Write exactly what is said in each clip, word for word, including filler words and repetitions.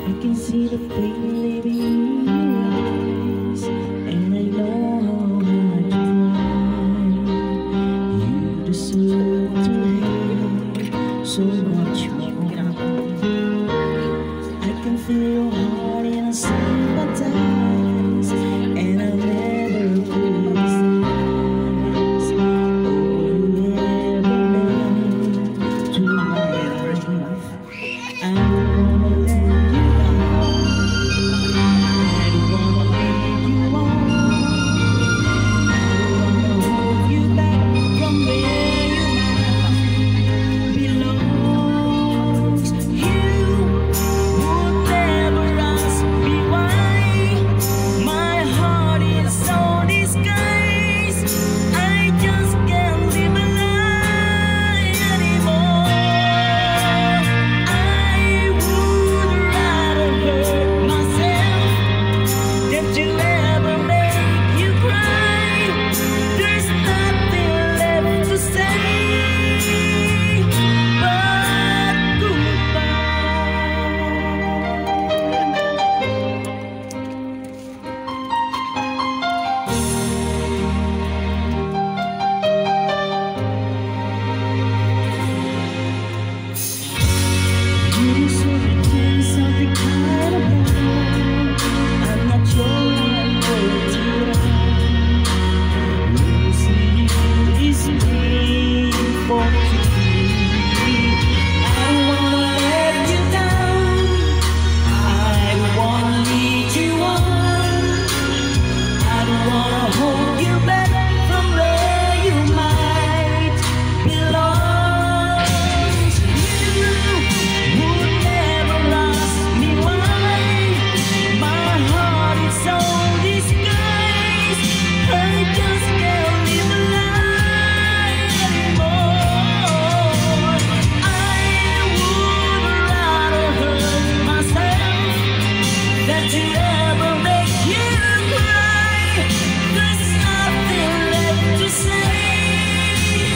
I can see the pain living in your eyes, and I know how hard you try. You deserve to have so much more. I can feel your heart and I sympathize, and I'll never criticize all you ever meant to my life. I don't wanna let you down, I don't wanna lead you on, I don't wanna hold you back from where you belongs. You would never ask me why my heart is so disguised. I just can't live a lie anymore. I would rather hurt myself than to ever make you cry. There's nothing left to say but goodbye. You deserve to be something kind of more. I'm not sure I'm worth it all. Losing you is painful to me. I don't wanna let you down, I don't wanna lead you on, I don't wanna hold you back from where you might belong. You would never ask me why my heart is so disguised. I just can't live a lie anymore. I would rather hurt myself than to ever make you cry. There's nothing left to say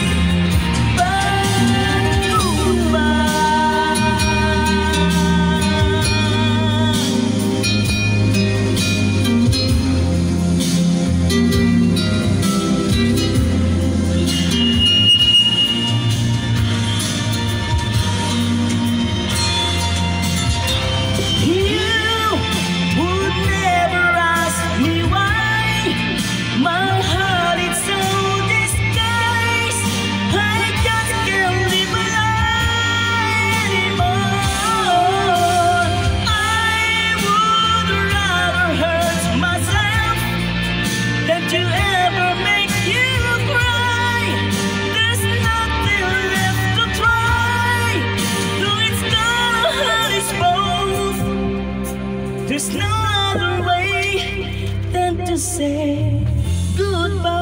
but goodbye. You would never ask me why my heart is so disguised. I just can't live a lie anymore. I would rather hurt myself than to ever make you cry. There's nothing left to try, though it's gonna hurt us both. There's no other way than to say goodbye.